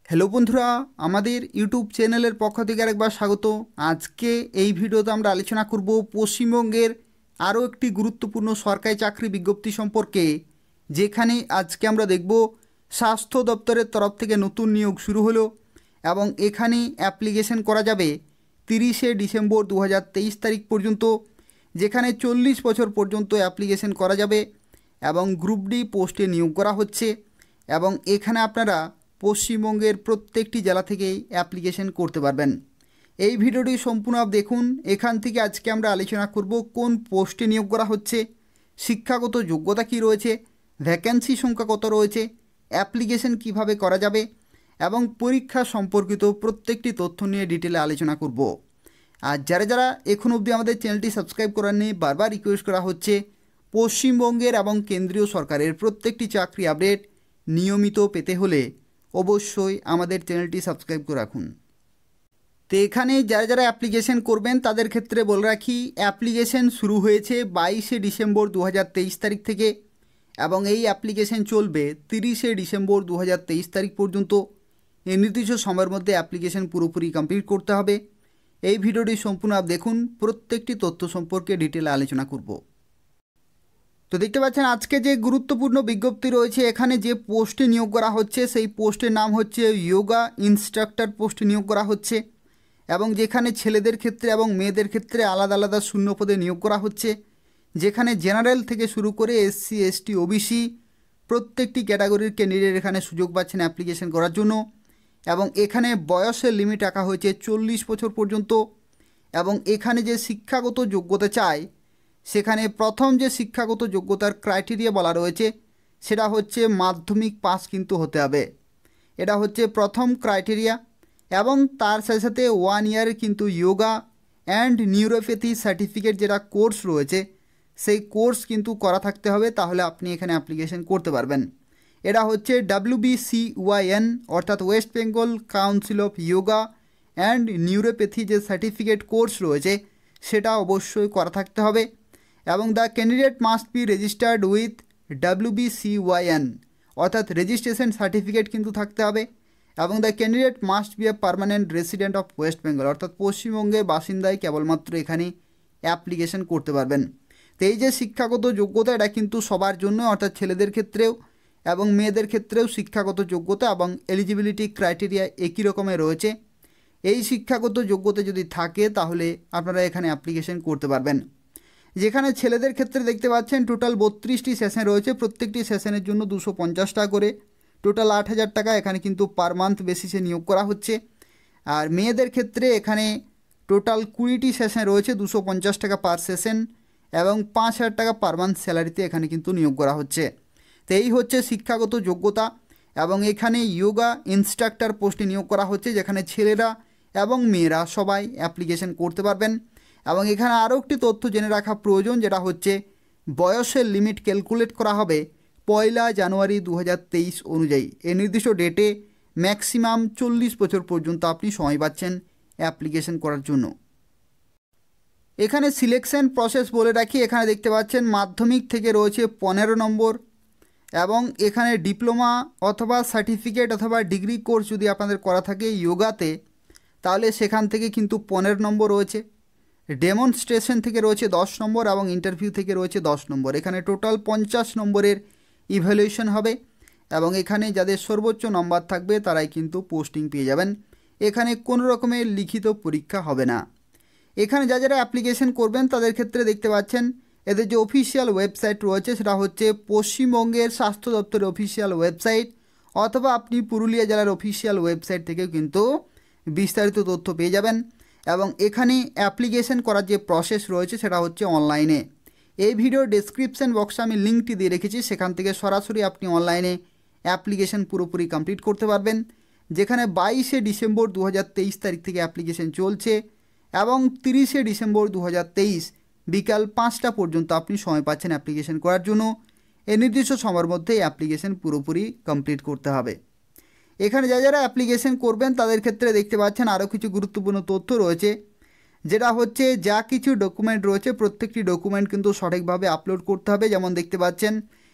Hello বন্ধুরা, আমাদের YouTube চ্যানেলের পক্ষ থেকে আরেকবার স্বাগত। আজকে এই ভিডিওতে আমরা আলোচনা করব পশ্চিমবঙ্গের আরও একটি গুরুত্বপূর্ণ সরকারি চাকরি বিজ্ঞপ্তি সম্পর্কে, যেখানে আজকে আমরা দেখব স্বাস্থ্য দপ্তরের তরফ থেকে নতুন নিয়োগ শুরু হলো এবং এখানে অ্যাপ্লিকেশন করা যাবে 30শে ডিসেম্বর 2023 তারিখ পর্যন্ত, যেখানে 40 বছর পর্যন্ত অ্যাপ্লিকেশন করা যাবে এবং গ্রুপ ডি পোস্টে নিয়োগ করা হচ্ছে। এবং এখানে আপনারা পশ্চিমবঙ্গের প্রত্যেকটি জেলা থেকেই অ্যাপ্লিকেশন করতে পারবেন। এই ভিডিওটি সম্পূর্ণ দেখুন। এখান থেকে আজকে আমরা আলোচনা করব কোন পোস্টে নিয়োগ করা হচ্ছে, শিক্ষাগত যোগ্যতা কী রয়েছে, ভ্যাকেন্সি সংখ্যা কত রয়েছে, অ্যাপ্লিকেশন কিভাবে করা যাবে এবং পরীক্ষা সম্পর্কিত প্রত্যেকটি তথ্য নিয়ে ডিটেলে আলোচনা করব। আর যারা যারা এখন অবধি আমাদের চ্যানেলটি সাবস্ক্রাইব করেননি, বারবার রিকোয়েস্ট করা হচ্ছে পশ্চিমবঙ্গের এবং কেন্দ্রীয় সরকারের প্রত্যেকটি চাকরি আপডেট নিয়মিত পেতে হলে অবশ্যই আমাদের চ্যানেলটি সাবস্ক্রাইব করে রাখুন। তো এখানে যারা যারা অ্যাপ্লিকেশন করবেন তাদের ক্ষেত্রে বলে রাখি, অ্যাপ্লিকেশন শুরু হয়েছে 22শে ডিসেম্বর 2023 তারিখ থেকে এবং এই অ্যাপ্লিকেশন চলবে 30শে ডিসেম্বর 2023 তারিখ পর্যন্ত। এই নির্দিষ্ট সময়ের মধ্যে অ্যাপ্লিকেশন পুরোপুরি কমপ্লিট করতে হবে। এই ভিডিওটি সম্পূর্ণ দেখুন, প্রত্যেকটি তথ্য সম্পর্কে ডিটেলে আলোচনা করব। তো দেখতে পাচ্ছেন আজকে যে গুরুত্বপূর্ণ বিজ্ঞপ্তি রয়েছে, এখানে যে পোস্টে নিয়োগ করা হচ্ছে সেই পোস্টের নাম হচ্ছে যোগা ইনস্ট্রাক্টর পোস্টে নিয়োগ করা হচ্ছে এবং যেখানে ছেলেদের ক্ষেত্রে এবং মেয়েদের ক্ষেত্রে আলাদা আলাদা শূন্য পদে নিয়োগ করা হচ্ছে, যেখানে জেনারেল থেকে শুরু করে এসসি এসটি ওবিসি প্রত্যেকটি ক্যাটাগরির ক্যান্ডিডেট এখানে সুযোগ পাচ্ছেন অ্যাপ্লিকেশন করার জন্য। এবং এখানে বয়সের লিমিট রাখা হয়েছে 40 বছর পর্যন্ত এবং এখানে যে শিক্ষাগত যোগ্যতা চায় সেখানে প্রথম যে শিক্ষাগত যোগ্যতার ক্রাইটেরিয়া বলা রয়েছে সেটা হচ্ছে মাধ্যমিক পাস কিন্তু হতে হবে। এটা হচ্ছে প্রথম ক্রাইটেরিয়া এবং তার সাথে সাথে 1 ইয়ারের কিন্তু যোগা অ্যান্ড নিউরোপ্যাথি সার্টিফিকেট যেটা কোর্স রয়েছে সেই কোর্স কিন্তু করা থাকতে হবে, তাহলে আপনি এখানে অ্যাপ্লিকেশন করতে পারবেন। এটা হচ্ছে WBCYN অর্থাৎ West Bengal council of yoga and neuropathy যে সার্টিফিকেট কোর্স রয়েছে সেটা অবশ্যই করা থাকতে হবে। এবং the candidate must be registered with WBCYN অর্থাৎ রেজিস্ট্রেশন সার্টিফিকেট কিন্তু থাকতে হবে। এবং the candidate must be a permanent resident of West Bengal অর্থাৎ পশ্চিমবঙ্গের বাসিন্দায় কেবলমাত্র এখানে অ্যাপ্লিকেশন করতে পারবেন। তো এই যে শিক্ষাগত যোগ্যতা এটা কিন্তু সবার জন্য, অর্থাৎ ছেলেদের ক্ষেত্রেও এবং মেয়েদের ক্ষেত্রেও শিক্ষাগত যোগ্যতা এবং এলিজিবিলিটি ক্রাইটেরিয়া একই রকমের রয়েছে। এই শিক্ষাগত যোগ্যতা যদি থাকে তাহলে আপনারা এখানে অ্যাপ্লিকেশন করতে পারবেন। যেখানে ছেলেদের ক্ষেত্রে দেখতে পাচ্ছেন টোটাল 32টি সেশন রয়েছে, প্রত্যেকটি সেশনের জন্য 250 টাকা করে, টোটাল 8,000 টাকা এখানে কিন্তু পার মান্থ বেসিসে নিয়োগ করা হচ্ছে। আর মেয়েদের ক্ষেত্রে এখানে টোটাল 20টি সেশন রয়েছে, 250 টাকা পার সেশন এবং 5,000 টাকা পার মান্থ স্যালারিতে এখানে কিন্তু নিয়োগ করা হচ্ছে। তো এই হচ্ছে শিক্ষাগত যোগ্যতা এবং এখানে যোগা ইনস্ট্রাক্টর পোস্টে নিয়োগ করা হচ্ছে, যেখানে ছেলেরা এবং মেয়েরা সবাই অ্যাপ্লিকেশন করতে পারবেন। এবং এখানে আরও একটি তথ্য জেনে রাখা প্রয়োজন, যেটা হচ্ছে বয়সের লিমিট ক্যালকুলেট করা হবে 1 জানুয়ারি 2023 অনুযায়ী। এই নির্দিষ্ট ডেটে ম্যাক্সিমাম 40 বছর পর্যন্ত আপনি সময় পাচ্ছেন অ্যাপ্লিকেশন করার জন্য। এখানে সিলেকশন প্রসেস বলে রাখি, এখানে দেখতে পাচ্ছেন মাধ্যমিক থেকে রয়েছে 15 নম্বর এবং এখানে ডিপ্লোমা অথবা সার্টিফিকেট অথবা ডিগ্রি কোর্স যদি আপনাদের করা থাকে যোগাতে তাহলে সেখান থেকে কিন্তু 15 নম্বর রয়েছে। ডেমনস্ট্রেশন থেকে রয়েছে 10 নম্বর এবং ইন্টারভিউ থেকে রয়েছে 10 নম্বর। এখানে টোটাল 50 নম্বরের ইভ্যালুয়েশন হবে এবং এখানে যাদের সর্বোচ্চ নম্বর থাকবে তারাই কিন্তু পোস্টিং পেয়ে যাবেন। এখানে কোনো রকমের লিখিত পরীক্ষা হবে না। এখানে যারা অ্যাপ্লিকেশন করবেন তাদের ক্ষেত্রে দেখতে পাচ্ছেন এদের যে অফিসিয়াল ওয়েবসাইট রয়েছে সেটা হচ্ছে পশ্চিমবঙ্গের স্বাস্থ্য দপ্তরের অফিসিয়াল ওয়েবসাইট, অথবা আপনি পুরুলিয়া জেলার অফিসিয়াল ওয়েবসাইট থেকেও কিন্তু বিস্তারিত তথ্য পেয়ে যাবেন। এবং এখানে অ্যাপ্লিকেশন করার যে প্রসেস রয়েছে সেটা হচ্ছে অনলাইনে। এই ভিডিও ডেসক্রিপশন বক্সে আমি লিঙ্কটি দিয়ে রেখেছি, সেখান থেকে সরাসরি আপনি অনলাইনে অ্যাপ্লিকেশন পুরোপুরি কমপ্লিট করতে পারবেন। যেখানে 22শে ডিসেম্বর 2023 তারিখ থেকে অ্যাপ্লিকেশন চলছে এবং 30শে ডিসেম্বর 2023 বিকাল 5টা পর্যন্ত আপনি সময় পাচ্ছেন অ্যাপ্লিকেশন করার জন্য। এই নির্দিষ্ট সময়ের মধ্যে অ্যাপ্লিকেশন পুরোপুরি কমপ্লিট করতে হবে। এখানে যারা অ্যাপ্লিকেশন করবেন তাদের ক্ষেত্রে দেখতে পাচ্ছেন আরও কিছু গুরুত্বপূর্ণ তথ্য রয়েছে, যেটা হচ্ছে যা কিছু ডকুমেন্ট রয়েছে প্রত্যেকটি ডকুমেন্ট কিন্তু সঠিকভাবে আপলোড করতে হবে। যেমন দেখতে পাচ্ছেন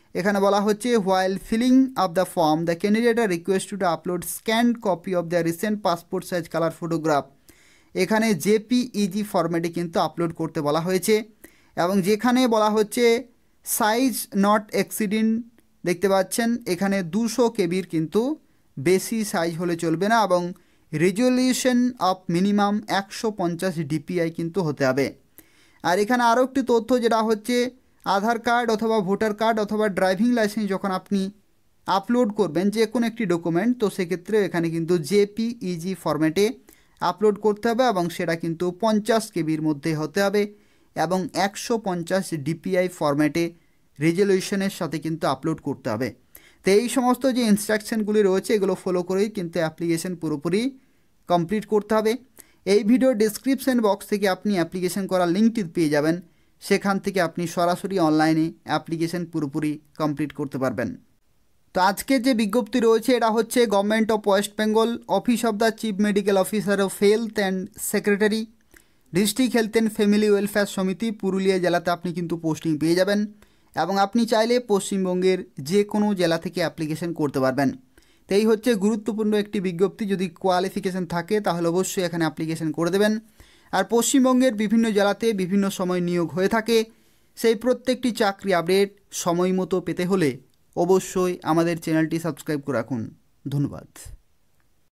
এখানে বলা হচ্ছে while filling of the form the candidate are request to upload scanned copy of the recent passport size colour photograph. এখানে জেপিইজি ফরম্যাটে কিন্তু আপলোড করতে বলা হয়েছে এবং যেখানে বলা হচ্ছে সাইজ নট এক্সিডিং, দেখতে পাচ্ছেন এখানে 200 কেবির কিন্তু বেশি সাইজ হলে চলবে না এবং রেজলিউশন অফ মিনিমাম 150 ডিপিআই কিন্তু হতে হবে। আর এখানে আরও একটি তথ্য যেটা হচ্ছে আধার কার্ড অথবা ভোটার কার্ড অথবা ড্রাইভিং লাইসেন্স যখন আপনি আপলোড করবেন যে কোনো একটি ডকুমেন্ট, তো সেক্ষেত্রে এখানে কিন্তু জেপিইজি ফরম্যাটে আপলোড করতে হবে এবং সেটা কিন্তু 50 কেবির মধ্যে হতে হবে এবং 150 ডিপিআই ফরম্যাটে রেজলিউশনের সাথে কিন্তু আপলোড করতে হবে। তো এই সমস্ত যে ইনস্ট্রাকশনগুলি রয়েছে এগুলো ফলো করেই কিন্তু অ্যাপ্লিকেশন পুরোপুরি কমপ্লিট করতে হবে। এই ভিডিও ডেসক্রিপশন বক্স থেকে আপনি অ্যাপ্লিকেশন করার লিঙ্কটি পেয়ে যাবেন, সেখান থেকে আপনি সরাসরি অনলাইনে অ্যাপ্লিকেশন পুরোপুরি কমপ্লিট করতে পারবেন। তো আজকে যে বিজ্ঞপ্তি রয়েছে এটা হচ্ছে government of West Bengal, office of the chief medical officer of health and secretary, district health and family welfare সমিতি, পুরুলিয়া জেলাতে আপনি কিন্তু পোস্টিং পেয়ে যাবেন এবং আপনি চাইলে পশ্চিমবঙ্গের যে কোনো জেলা থেকে অ্যাপ্লিকেশন করতে পারবেন। তো এই হচ্ছে গুরুত্বপূর্ণ একটি বিজ্ঞপ্তি, যদি কোয়ালিফিকেশান থাকে তাহলে অবশ্যই এখানে অ্যাপ্লিকেশন করে দেবেন। আর পশ্চিমবঙ্গের বিভিন্ন জেলাতে বিভিন্ন সময় নিয়োগ হয়ে থাকে, সেই প্রত্যেকটি চাকরি আপডেট সময় মতো পেতে হলে অবশ্যই আমাদের চ্যানেলটি সাবস্ক্রাইব করে রাখুন। ধন্যবাদ।